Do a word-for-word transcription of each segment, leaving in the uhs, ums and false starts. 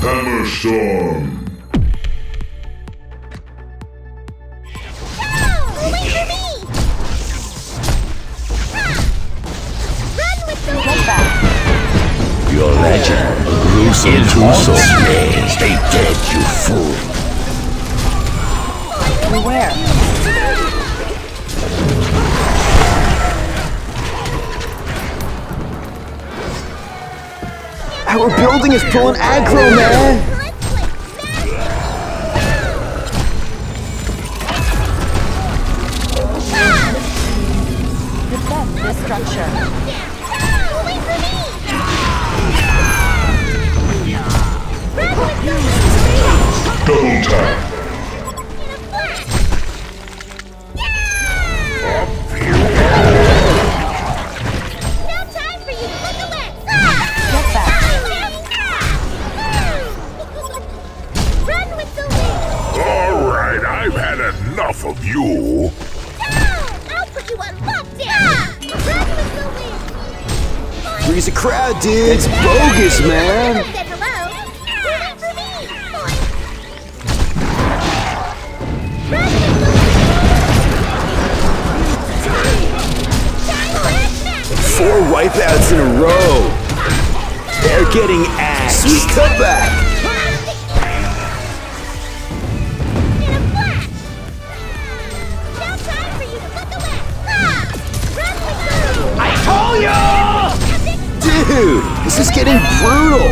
Hammer Storm. Your legend, gruesome twosome. Stay dead, you fool. Beware. Our building is pulling aggro, man! Defend this structure. Double tap. Alright, I've had enough of you. I'll put you on lockdown! Freeze the crowd, dude! It's bogus, man! Said hello! Run for me! Four wipeouts in a row! They're getting axed! Sweet cutback! Dude, this is getting brutal!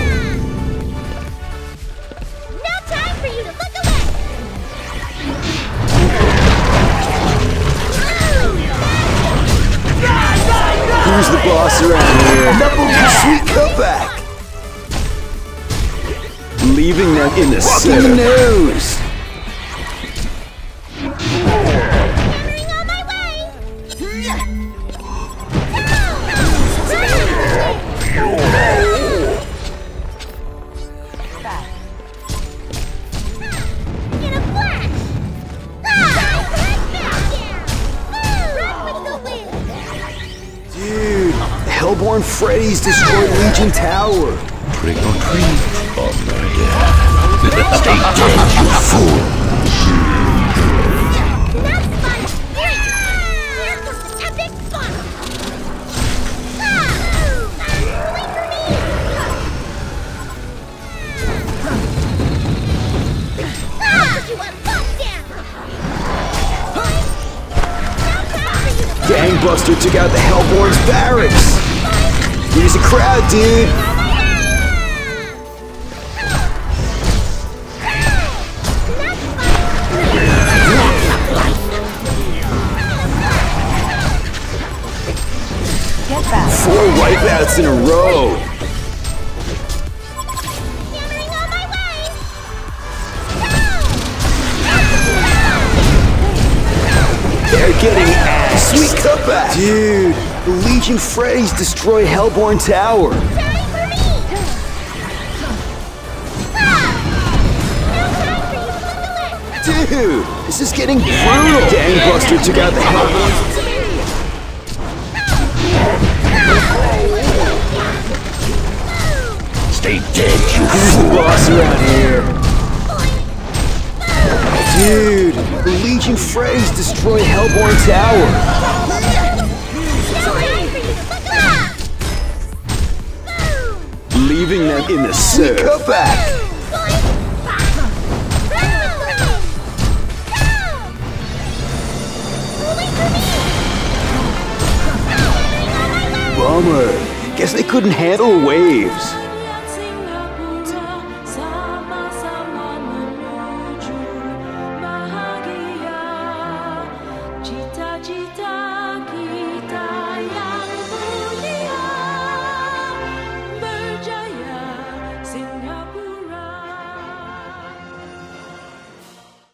No time for you to look away! Who's the boss around here? Sweet cutback! Leaving them in the center. nose! Hammering on my way! In a flash! Run with the wind! Dude, Hellborn Freddy's destroyed Legion Tower! Trick or treat, or murder. Stay dead, you fool. That's fun! Here comes the epic fun! Gangbuster took out the Hellborn's barracks! Here's a crowd, dude! Get back. Four wipeouts in a row! Hammering on my way! They're getting ass! Sweet cutback! Dude, the Legion Freddy's destroyed Hellborn Tower! Time for me! Dude, this is getting brutal! Gangbuster took out the Hellborn... Stay dead, you Who's the boss around here? Dude, the Legion Freddy's destroyed Hellborn Tower! Leaving them in the surf. Cutback! Bummer. Guess they couldn't handle waves.